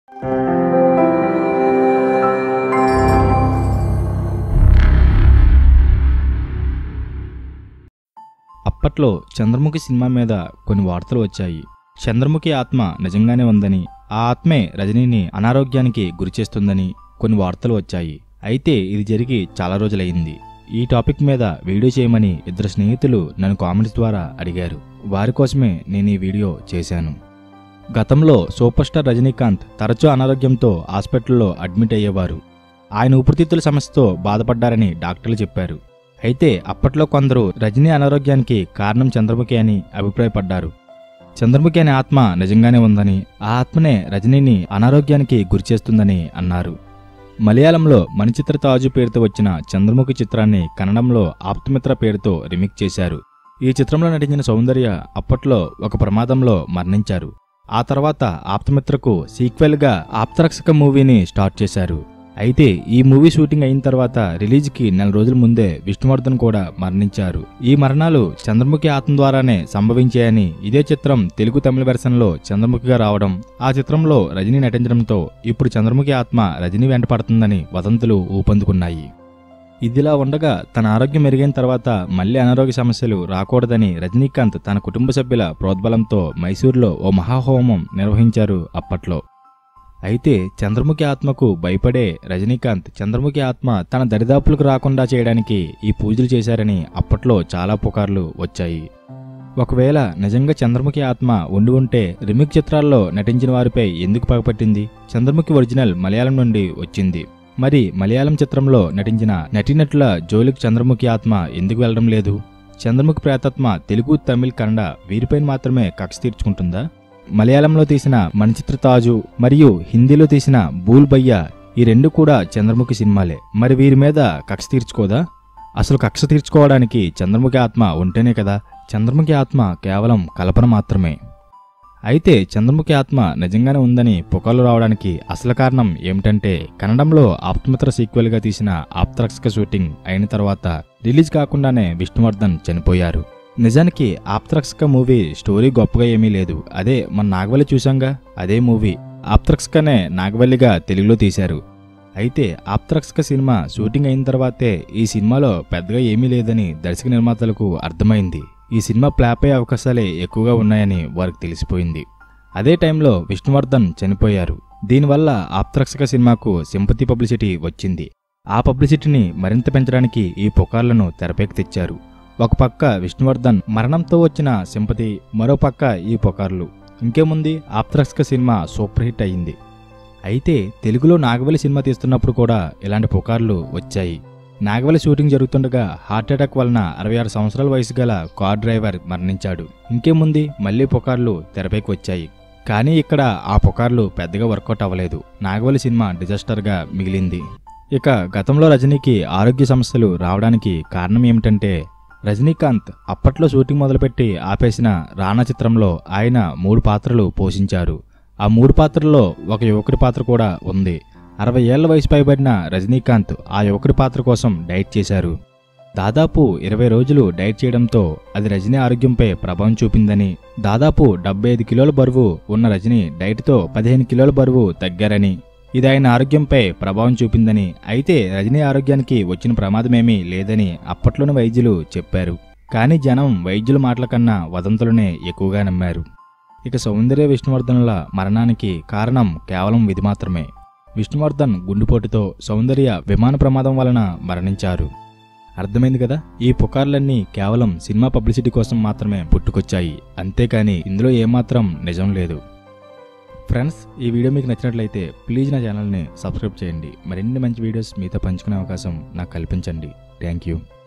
అప్పట్లో చంద్రముఖి సినిమా మీద కొన్ని వార్తలు వచ్చాయి. చంద్రముఖి ఆత్మ నిజంగానే ఉందని, ఆ ఆత్మే రజనీని అనారోగ్యానికి గురిచేస్తుందని కొన్ని వార్తలు వచ్చాయి. అయితే ఇది జరిగి చాలా రోజులైంది. ఈ టాపిక్ మీద వీడియో చేయమని ఇద్దరు స్నేహితులు నన్ను కామెంట్స్ ద్వారా అడిగారు. వారి కోసమే నేను ఈ వీడియో చేశాను. గతంలో సూపర్ స్టార్ రజనీకాంత్ తరచూ అనారోగ్యంతో హాస్పిటల్లో అడ్మిట్ అయ్యేవారు. ఆయన ఊపిరితిత్తుల సమస్యతో బాధపడ్డారని డాక్టర్లు చెప్పారు. అయితే అప్పట్లో కొందరు రజనీ అనారోగ్యానికి కారణం చంద్రముఖి అని అభిప్రాయపడ్డారు. చంద్రముఖి అనే ఆత్మ నిజంగానే ఉందని, ఆ ఆత్మనే రజనీని అనారోగ్యానికి గురిచేస్తుందని అన్నారు. మలయాళంలో మణిచిత్ర తాజు పేరుతో వచ్చిన చంద్రముఖి చిత్రాన్ని కన్నడంలో ఆప్తమిత్ర పేరుతో రీమేక్ చేశారు. ఈ చిత్రంలో నటించిన సౌందర్య అప్పట్లో ఒక ప్రమాదంలో మరణించారు. ఆ తర్వాత ఆప్తమిత్రకు సీక్వెల్గా ఆప్తరక్షక మూవీని స్టార్ట్ చేశారు. అయితే ఈ మూవీ షూటింగ్ అయిన తర్వాత రిలీజ్కి నెల రోజుల ముందే విష్ణువర్ధన్ కూడా మరణించారు. ఈ మరణాలు చంద్రముఖి ఆత్మ ద్వారానే సంభవించాయని, ఇదే చిత్రం తెలుగు తమిళ వెర్షన్లో చంద్రముఖిగా రావడం, ఆ చిత్రంలో రజనీ నటించడంతో ఇప్పుడు చంద్రముఖి ఆత్మ రజనీ వెంట పడుతుందని వదంతులు ఊపందుకున్నాయి. ఇదిలా ఉండగా తన ఆరోగ్యం మెరుగైన తర్వాత మళ్లీ అనారోగ్య సమస్యలు రాకూడదని రజనీకాంత్ తన కుటుంబ సభ్యుల ప్రోద్బలంతో మైసూరులో ఓ మహాహోమం నిర్వహించారు అప్పట్లో. అయితే చంద్రముఖి ఆత్మకు భయపడే రజనీకాంత్ చంద్రముఖి ఆత్మ తన దరిదాపులకు రాకుండా చేయడానికి ఈ పూజలు చేశారని అప్పట్లో చాలా పుకార్లు వచ్చాయి. ఒకవేళ నిజంగా చంద్రముఖి ఆత్మ ఉండి ఉంటే రీమేక్ చిత్రాల్లో నటించిన వారిపై ఎందుకు పగపట్టింది? చంద్రముఖి ఒరిజినల్ మలయాళం నుండి వచ్చింది. మరి మలయాళం చిత్రంలో నటించిన నటీనటుల జోలికి చంద్రముఖి ఆత్మ ఎందుకు వెళ్లడం లేదు? చంద్రముఖి ప్రేతాత్మ తెలుగు, తమిళ్, కన్నడ వీరిపైన మాత్రమే కక్ష తీర్చుకుంటుందా? మలయాళంలో తీసిన మణిచిత్ర తాజు మరియు హిందీలో తీసిన బూల్ భయ్యా ఈ రెండు కూడా చంద్రముఖి సినిమాలే. మరి వీరి మీద కక్ష తీర్చుకోదా? అసలు కక్ష తీర్చుకోవడానికి చంద్రముఖి ఆత్మ ఉంటేనే కదా. చంద్రముఖి ఆత్మ కేవలం కల్పన మాత్రమే. అయితే చంద్రముఖి ఆత్మ నిజంగానే ఉందని పుకార్లు రావడానికి అసలు కారణం ఏమిటంటే, కన్నడంలో ఆప్తమిత్ర సీక్వెల్గా తీసిన ఆప్తరక్షక షూటింగ్ అయిన తర్వాత రిలీజ్ కాకుండానే విష్ణువర్ధన్ చనిపోయారు. నిజానికి ఆప్తరక్షక మూవీ స్టోరీ గొప్పగా ఏమీ లేదు. అదే మన నాగవల్లి చూసాంగా, అదే మూవీ ఆప్తరక్షకనే నాగవల్లిగా తెలుగులో తీశారు. అయితే ఆప్తరక్షక సినిమా షూటింగ్ అయిన తర్వాతే ఈ సినిమాలో పెద్దగా ఏమీ లేదని దర్శక నిర్మాతలకు అర్థమైంది. ఈ సినిమా ఫ్లాప్ అయ్యే అవకాశాలే ఎక్కువగా ఉన్నాయని వారికి తెలిసిపోయింది. అదే టైంలో విష్ణువర్ధన్ చనిపోయారు. దీనివల్ల ఆప్తరక్షక సినిమాకు సింపతి పబ్లిసిటీ వచ్చింది. ఆ పబ్లిసిటీని మరింత పెంచడానికి ఈ పుకార్లను తెరపైకి తెచ్చారు. ఒక పక్క విష్ణువర్ధన్ మరణంతో వచ్చిన సింపతి, మరో పక్క ఈ పుకార్లు. ఇంకేముంది, ఆప్తరక్షక సినిమా సూపర్ హిట్ అయింది. అయితే తెలుగులో నాగవల్లి సినిమా తీస్తున్నప్పుడు కూడా ఇలాంటి పుకార్లు వచ్చాయి. నాగవల్లి షూటింగ్ జరుగుతుండగా హార్ట్అటాక్ వలన 66 సంవత్సరాల వయసు గల కార్ డ్రైవర్ మరణించాడు. ఇంకేముంది, మళ్లీ పుకార్లు తెరపైకి వచ్చాయి. కానీ ఇక్కడ ఆ పుకార్లు పెద్దగా వర్కౌట్ అవ్వలేదు. నాగవల్లి సినిమా డిజాస్టర్గా మిగిలింది. ఇక గతంలో రజనీకి ఆరోగ్య సమస్యలు రావడానికి కారణం ఏమిటంటే, రజనీకాంత్ అప్పట్లో షూటింగ్ మొదలుపెట్టి ఆపేసిన రానా చిత్రంలో ఆయన 3 పాత్రలు పోషించారు. ఆ 3 పాత్రల్లో ఒక యువకుడి పాత్ర కూడా ఉంది. 60 ఏళ్ల వయసు పైబడిన రజనీకాంత్ ఆ యువకుడి పాత్ర కోసం డైట్ చేశారు. దాదాపు 20 రోజులు డైట్ చేయడంతో అది రజనీ ఆరోగ్యంపై ప్రభావం చూపిందని, దాదాపు 75 కిలోల బరువు ఉన్న రజనీ డైట్తో 15 కిలోల బరువు తగ్గారని, ఇది ఆయన ఆరోగ్యంపై ప్రభావం చూపిందని, అయితే రజనీ ఆరోగ్యానికి వచ్చిన ప్రమాదమేమీ లేదని అప్పట్లోని వైద్యులు చెప్పారు. కానీ జనం వైద్యుల మాటల కన్నా వదంతులనే ఎక్కువగా నమ్మారు. ఇక సౌందర్య, విష్ణువర్ధనుల మరణానికి కారణం కేవలం ఇది మాత్రమే. విష్ణువర్ధన్ గుండెపోటుతో, సౌందర్య విమాన ప్రమాదం వలన మరణించారు. అర్థమైంది కదా, ఈ పుకార్లన్నీ కేవలం సినిమా పబ్లిసిటీ కోసం మాత్రమే పుట్టుకొచ్చాయి. అంతేకాని ఇందులో ఏమాత్రం నిజం లేదు. ఫ్రెండ్స్, ఈ వీడియో మీకు నచ్చినట్లయితే ప్లీజ్ నా ఛానల్ని సబ్స్క్రైబ్ చేయండి. మరిన్ని మంచి వీడియోస్ మీతో పంచుకునే అవకాశం నాకు కల్పించండి. Thank you.